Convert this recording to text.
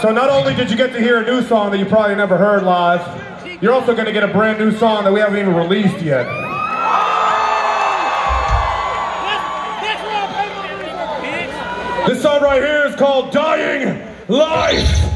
So not only did you get to hear a new song that you probably never heard live, you're also going to get a brand new song that we haven't even released yet. This song right here is called Dying Life.